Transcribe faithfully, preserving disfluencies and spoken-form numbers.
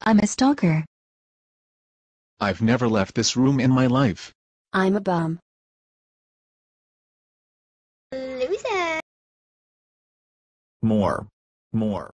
I'm a stalker. I've never left this room in my life. I'm a bum. Loser. More. More.